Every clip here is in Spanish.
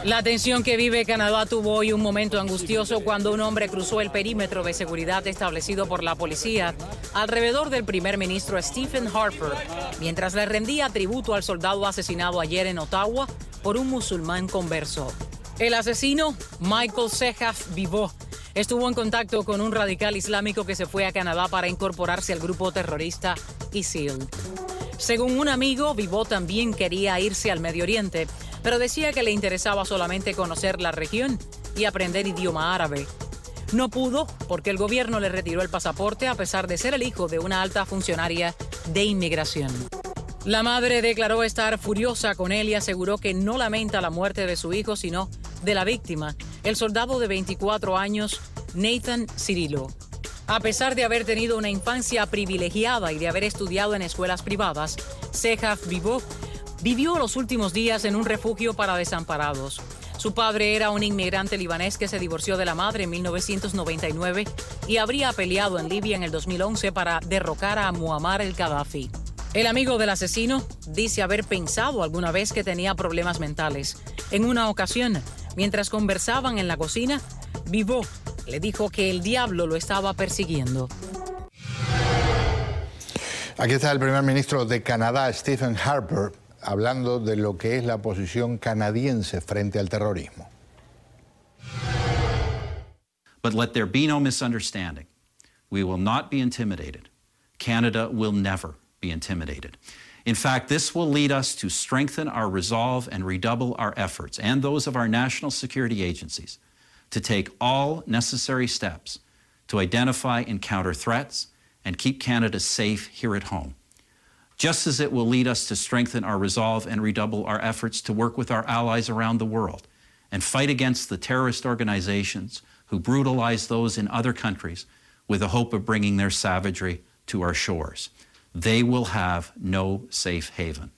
La tensión que vive Canadá tuvo hoy un momento angustioso cuando un hombre cruzó el perímetro de seguridad establecido por la policía alrededor del primer ministro Stephen Harper, mientras le rendía tributo al soldado asesinado ayer en Ottawa por un musulmán converso. El asesino, Michael Sejaf Vivot, estuvo en contacto con un radical islámico que se fue a Canadá para incorporarse al grupo terrorista ISIL. Según un amigo, Vivot también quería irse al Medio Oriente, pero decía que le interesaba solamente conocer la región y aprender idioma árabe. No pudo porque el gobierno le retiró el pasaporte a pesar de ser el hijo de una alta funcionaria de inmigración. La madre declaró estar furiosa con él y aseguró que no lamenta la muerte de su hijo, sino de la víctima, el soldado de 24 años, Nathan Cirillo. A pesar de haber tenido una infancia privilegiada y de haber estudiado en escuelas privadas, Sejaf Vivot vivió los últimos días en un refugio para desamparados. Su padre era un inmigrante libanés que se divorció de la madre en 1999 y habría peleado en Libia en el 2011 para derrocar a Muammar el-Gaddafi. El amigo del asesino dice haber pensado alguna vez que tenía problemas mentales. En una ocasión, mientras conversaban en la cocina, Vivot le dijo que el diablo lo estaba persiguiendo. Aquí está el primer ministro de Canadá, Stephen Harper, hablando de lo que es la posición canadiense frente al terrorismo. But let there be no misunderstanding. We will not be intimidated. Canada will never be intimidated. In fact, this will lead us to strengthen our resolve and redouble our efforts, and those of our national security agencies, to take all necessary steps to identify and counter threats and keep Canada safe here at home. Just as it will lead us to strengthen our resolve and redouble our efforts to work with our allies around the world and fight against the terrorist organizations who brutalize those in other countries with the hope of bringing their savagery to our shores. They will have no safe haven.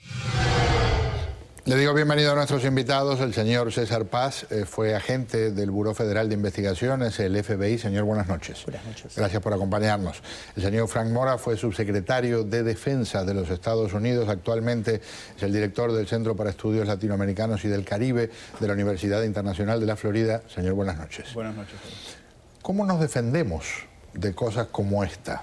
Le digo bienvenido a nuestros invitados. El señor César Paz fue agente del Buró Federal de Investigaciones, el FBI. Señor, buenas noches. Buenas noches. Gracias por acompañarnos. El señor Frank Mora fue subsecretario de Defensa de los Estados Unidos. Actualmente es el director del Centro para Estudios Latinoamericanos y del Caribe de la Universidad Internacional de la Florida. Señor, buenas noches. Buenas noches. ¿Cómo nos defendemos de cosas como esta?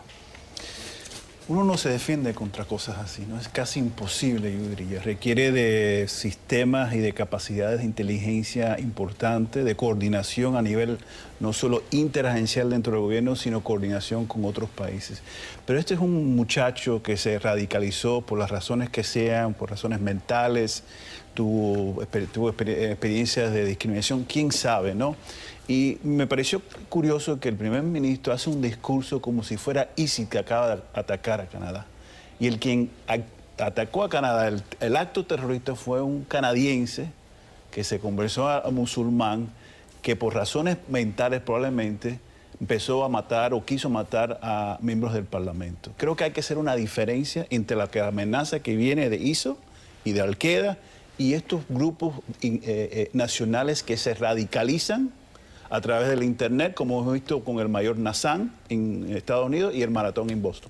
Uno no se defiende contra cosas así, ¿no? Es casi imposible, yo diría. Requiere de sistemas y de capacidades de inteligencia importante, de coordinación a nivel no solo interagencial dentro del gobierno, sino coordinación con otros países. Pero este es un muchacho que se radicalizó por las razones que sean, por razones mentales, tuvo experiencias de discriminación, quién sabe, ¿no? Y me pareció curioso que el primer ministro hace un discurso como si fuera ISIL que acaba de atacar a Canadá. Y el quien atacó a Canadá, el acto terrorista fue un canadiense que se conversió a musulmán, que por razones mentales probablemente empezó a matar o quiso matar a miembros del Parlamento. Creo que hay que hacer una diferencia entre la amenaza que viene de ISIL y de Al-Qaeda y estos grupos nacionales que se radicalizan a través del Internet, como hemos visto con el mayor Nassan en Estados Unidos y el Maratón en Boston.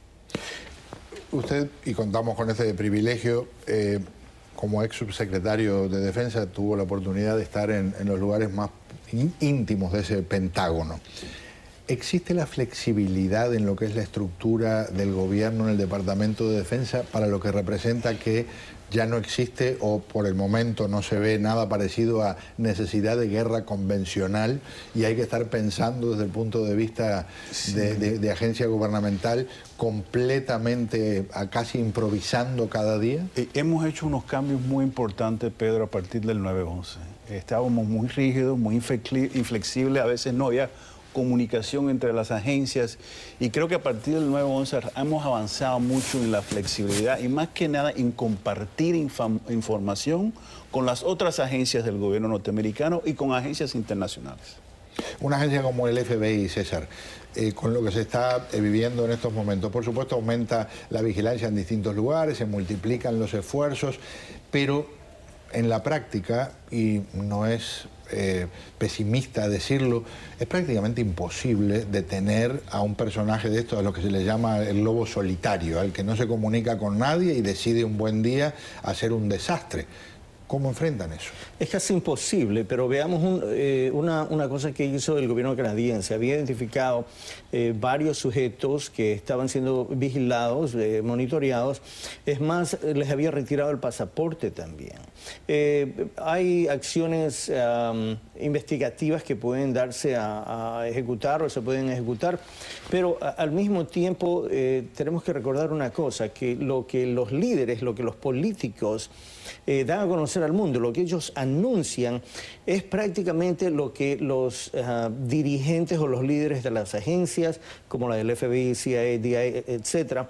Usted, y contamos con ese privilegio, como ex subsecretario de Defensa, tuvo la oportunidad de estar en los lugares más íntimos de ese Pentágono. ¿Existe la flexibilidad en lo que es la estructura del gobierno en el Departamento de Defensa para lo que representa que ya no existe o por el momento no se ve nada parecido a necesidad de guerra convencional y hay que estar pensando desde el punto de vista de agencia gubernamental completamente, casi improvisando cada día? Hemos hecho unos cambios muy importantes, Pedro, a partir del 9/11. Estábamos muy rígidos, muy inflexibles, a veces no había comunicación entre las agencias y creo que a partir del 9/11 hemos avanzado mucho en la flexibilidad y más que nada en compartir información con las otras agencias del gobierno norteamericano y con agencias internacionales. Una agencia como el FBI, César, con lo que se está viviendo en estos momentos, por supuesto aumenta la vigilancia en distintos lugares, se multiplican los esfuerzos, pero en la práctica, y no es pesimista decirlo, es prácticamente imposible detener a un personaje de esto, a lo que se le llama el lobo solitario, al que no se comunica con nadie y decide un buen día hacer un desastre. ¿Cómo enfrentan eso? Es casi imposible, pero veamos una cosa que hizo el gobierno canadiense. Había identificado varios sujetos que estaban siendo vigilados, monitoreados. Es más, les había retirado el pasaporte también. Hay acciones investigativas que pueden darse a ejecutar o se pueden ejecutar, pero al mismo tiempo tenemos que recordar una cosa, que lo que los líderes, lo que los políticos dan a conocer al mundo, lo que ellos anuncian es prácticamente lo que los dirigentes o los líderes de las agencias, como la del FBI, CIA, DIA, etcétera,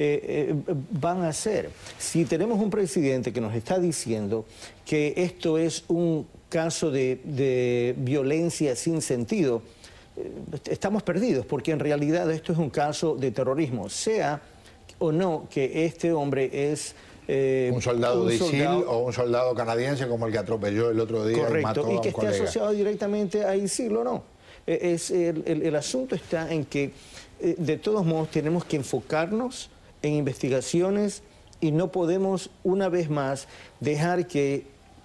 van a hacer. Si tenemos un presidente que nos está diciendo que esto es un caso de violencia sin sentido, estamos perdidos, porque en realidad esto es un caso de terrorismo, sea o no que este hombre es un soldado de ISIL o un soldado canadiense como el que atropelló el otro día. Correcto, y mató a un y que esté colega. asociado directamente a ISIL o no. El asunto está en que, de todos modos, tenemos que enfocarnos en investigaciones y no podemos, una vez más, dejar que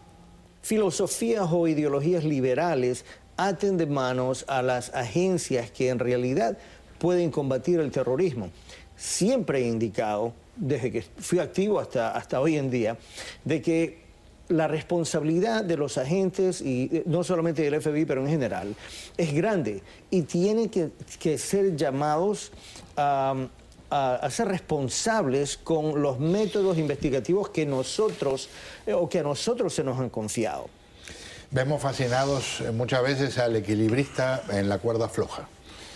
filosofías o ideologías liberales aten de manos a las agencias que en realidad pueden combatir el terrorismo. Siempre he indicado, desde que fui activo hasta hoy en día, de que la responsabilidad de los agentes, y no solamente del FBI, pero en general, es grande y tienen que ser llamados a ser responsables con los métodos investigativos que nosotros, o que a nosotros se nos han confiado. Vemos fascinados muchas veces al equilibrista en la cuerda floja.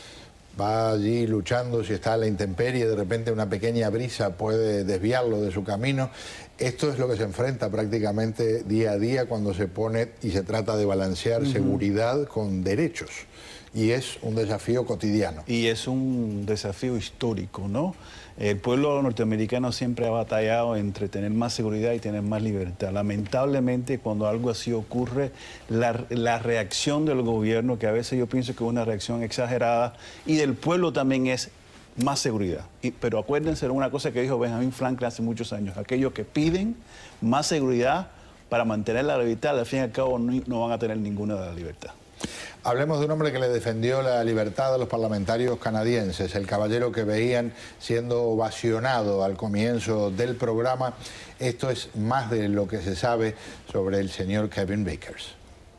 Va allí luchando, si está a la intemperie, de repente una pequeña brisa puede desviarlo de su camino. Esto es lo que se enfrenta prácticamente día a día cuando se pone y se trata de balancear seguridad con derechos. Y es un desafío cotidiano. Y es un desafío histórico, ¿no? El pueblo norteamericano siempre ha batallado entre tener más seguridad y tener más libertad. Lamentablemente, cuando algo así ocurre, la reacción del gobierno, que a veces yo pienso que es una reacción exagerada, y del pueblo también es más seguridad. Pero acuérdense de una cosa que dijo Benjamin Franklin hace muchos años: aquellos que piden más seguridad para mantener la libertad, al fin y al cabo no van a tener ninguna de la libertad. Hablemos de un hombre que le defendió la libertad a los parlamentarios canadienses, el caballero que veían siendo ovacionado al comienzo del programa. Esto es más de lo que se sabe sobre el señor Kevin Vickers.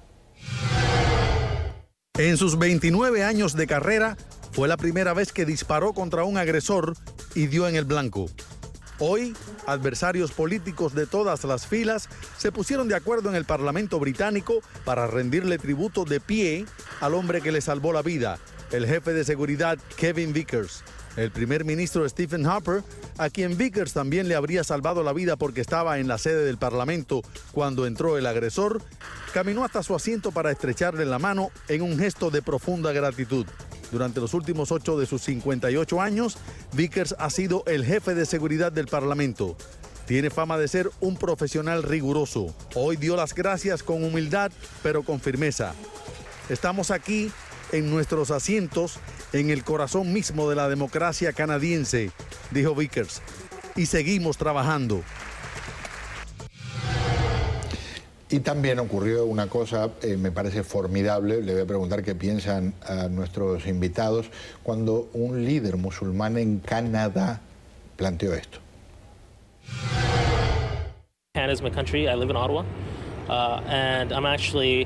En sus 29 años de carrera, fue la primera vez que disparó contra un agresor y dio en el blanco. Hoy, adversarios políticos de todas las filas se pusieron de acuerdo en el Parlamento británico para rendirle tributo de pie al hombre que le salvó la vida, el jefe de seguridad Kevin Vickers. El primer ministro Stephen Harper, a quien Vickers también le habría salvado la vida porque estaba en la sede del Parlamento cuando entró el agresor, caminó hasta su asiento para estrecharle la mano en un gesto de profunda gratitud. Durante los últimos 8 de sus 58 años, Vickers ha sido el jefe de seguridad del Parlamento. Tiene fama de ser un profesional riguroso. Hoy dio las gracias con humildad, pero con firmeza. Estamos aquí, en nuestros asientos, en el corazón mismo de la democracia canadiense, dijo Vickers, y seguimos trabajando. Y también ocurrió una cosa, me parece formidable, le voy a preguntar qué piensan a nuestros invitados, cuando un líder musulmán en Canadá planteó esto. Canada is my country. I live in Ottawa, and I'm actually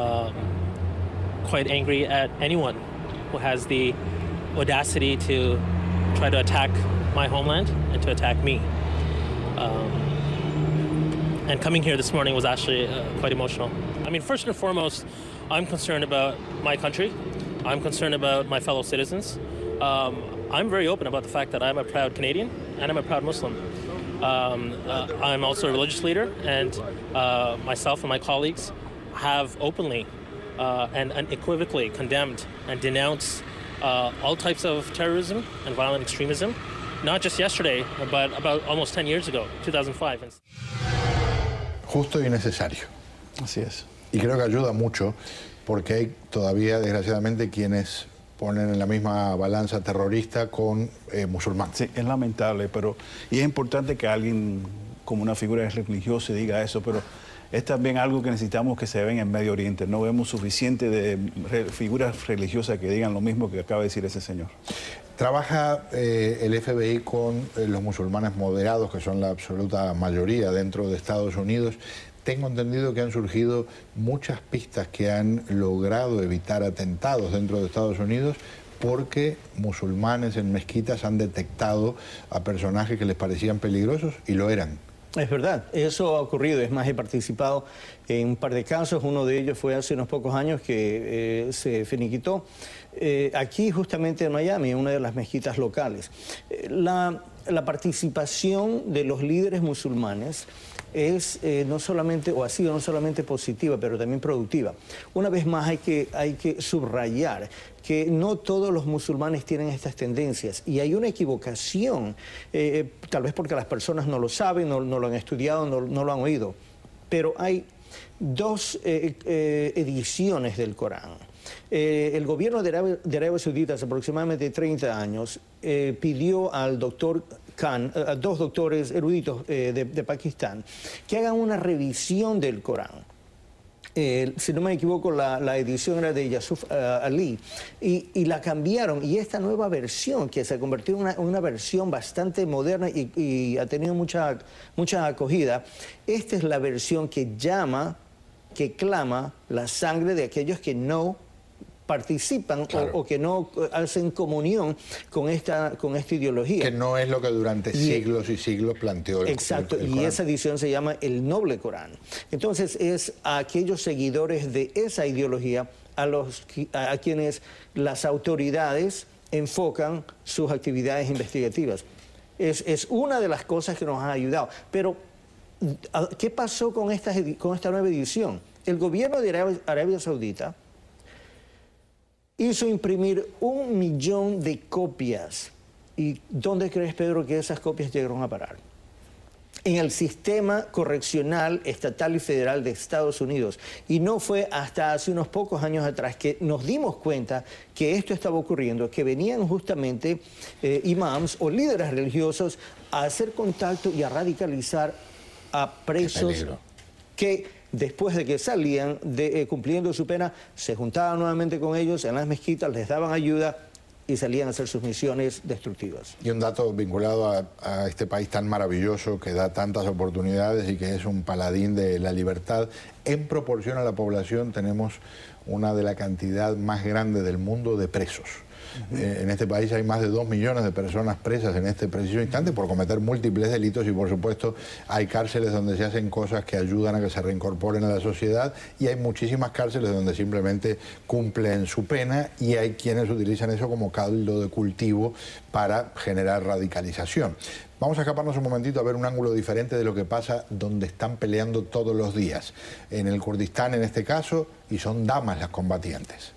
quite angry at anyone who has the audacity to try to attack my homeland and to attack me. And coming here this morning was actually quite emotional. I mean, first and foremost, I'm concerned about my country. I'm concerned about my fellow citizens. I'm very open about the fact that I'm a proud Canadian and I'm a proud Muslim. I'm also a religious leader, and myself and my colleagues have openly and unequivocally condemned and denounced all types of terrorism and violent extremism, not just yesterday, but about almost 10 years ago, 2005. Justo y necesario. Así es. Y creo que ayuda mucho, porque hay todavía, desgraciadamente, quienes ponen en la misma balanza terrorista con musulmán. Sí, es lamentable, y es importante que alguien como una figura religiosa diga eso, pero es también algo que necesitamos que se ve en Medio Oriente. No vemos suficiente de figuras religiosas que digan lo mismo que acaba de decir ese señor. Trabaja el FBI con los musulmanes moderados, que son la absoluta mayoría dentro de Estados Unidos. Tengo entendido que han surgido muchas pistas que han logrado evitar atentados dentro de Estados Unidos porque musulmanes en mezquitas han detectado a personajes que les parecían peligrosos y lo eran. Es verdad, eso ha ocurrido. Es más, he participado en un par de casos. Uno de ellos fue hace unos pocos años que se finiquitó aquí justamente en Miami, en una de las mezquitas locales. La participación de los líderes musulmanes es no solamente, o ha sido no solamente positiva, pero también productiva. Una vez más hay que subrayar que no todos los musulmanes tienen estas tendencias y hay una equivocación, tal vez porque las personas no lo saben, no lo han estudiado, no lo han oído, pero hay dos ediciones del Corán. El gobierno de Arabia Saudita hace aproximadamente 30 años pidió al doctor Khan, a dos doctores eruditos de Pakistán, que hagan una revisión del Corán. Si no me equivoco, la edición era de Yusuf Ali y la cambiaron, y esta nueva versión que se convirtió en una versión bastante moderna y ha tenido mucha acogida, esta es la versión que clama la sangre de aquellos que no participan, claro, o que no hacen comunión con esta ideología. Que no es lo que durante siglos y siglos planteó el Exacto, el y Corán. esa edición se llama el Noble Corán. Entonces es a aquellos seguidores de esa ideología a quienes las autoridades enfocan sus actividades investigativas. Es una de las cosas que nos ha ayudado. Pero, ¿qué pasó con esta nueva edición? El gobierno de Arabia Saudita hizo imprimir 1 millón de copias. ¿Y dónde crees, Pedro, que esas copias llegaron a parar? En el sistema correccional estatal y federal de Estados Unidos. Y no fue hasta hace unos pocos años atrás que nos dimos cuenta que esto estaba ocurriendo, que venían justamente imams o líderes religiosos a hacer contacto y a radicalizar a presos que después de que salían cumpliendo su pena, se juntaban nuevamente con ellos en las mezquitas, les daban ayuda y salían a hacer sus misiones destructivas. Y un dato vinculado a este país tan maravilloso que da tantas oportunidades y que es un paladín de la libertad. En proporción a la población tenemos una de la cantidad más grande del mundo de presos. En este país hay más de 2 millones de personas presas en este preciso instante por cometer múltiples delitos y por supuesto hay cárceles donde se hacen cosas que ayudan a que se reincorporen a la sociedad y hay muchísimas cárceles donde simplemente cumplen su pena y hay quienes utilizan eso como caldo de cultivo para generar radicalización. Vamos a escaparnos un momentito a ver un ángulo diferente de lo que pasa donde están peleando todos los días. En el Kurdistán en este caso, y son damas las combatientes.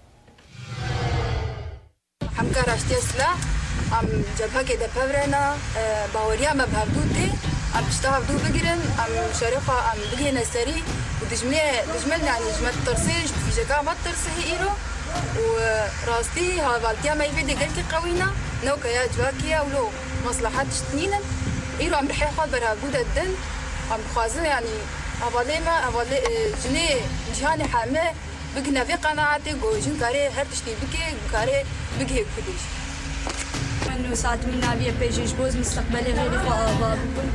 همکار اشتیسلا ام جبهه که دپورنا باوریا مبهدوده ام بشتها بدو بگیرن ام شرفه ام بگی نستری و دجمل يعني جمل ترسيج في جكا ما ترسه إيرو وراستي هالبالتيا ما يفيد قلت قوينا نو كيا جواكيا ولو مصلحات شتنين إيرو ام رح ياخذ برا جودة الدن ام خوازن يعني أولي جني جهاني حامه بقنا في قناعتي جوجن كاري هرتشتي بكي كاري بقي كديش انه ساعات من نبي بيجيش بوز مستقبلي غير فابا.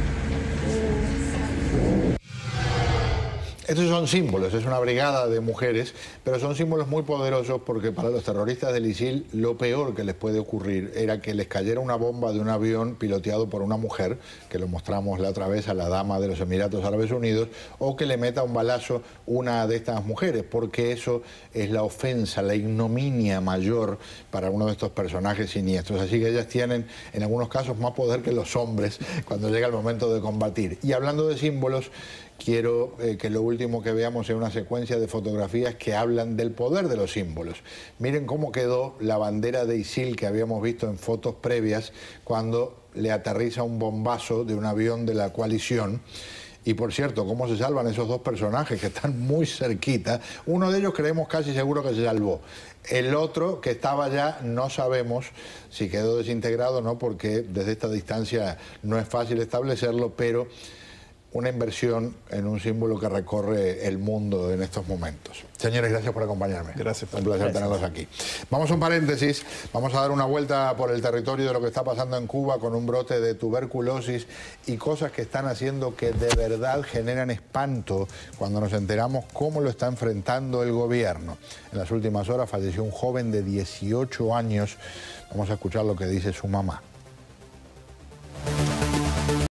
Estos son símbolos, es una brigada de mujeres, pero son símbolos muy poderosos porque para los terroristas del ISIL lo peor que les puede ocurrir era que les cayera una bomba de un avión piloteado por una mujer, que lo mostramos la otra vez a la dama de los Emiratos Árabes Unidos, o que le meta un balazo una de estas mujeres, porque eso es la ofensa, la ignominia mayor para uno de estos personajes siniestros. Así que ellas tienen en algunos casos más poder que los hombres cuando llega el momento de combatir. Y hablando de símbolos, quiero que lo último que veamos sea una secuencia de fotografías que hablan del poder de los símbolos. Miren cómo quedó la bandera de ISIL que habíamos visto en fotos previas cuando le aterriza un bombazo de un avión de la coalición. Y por cierto, cómo se salvan esos dos personajes que están muy cerquita. Uno de ellos creemos casi seguro que se salvó. El otro, que estaba allá, no sabemos si quedó desintegrado o no, porque desde esta distancia no es fácil establecerlo, pero una inversión en un símbolo que recorre el mundo en estos momentos. Señores, gracias por acompañarme. Gracias. Un placer tenerlos aquí. Vamos a un paréntesis, vamos a dar una vuelta por el territorio de lo que está pasando en Cuba con un brote de tuberculosis y cosas que están haciendo que de verdad generan espanto cuando nos enteramos cómo lo está enfrentando el gobierno. En las últimas horas falleció un joven de 18 años. Vamos a escuchar lo que dice su mamá.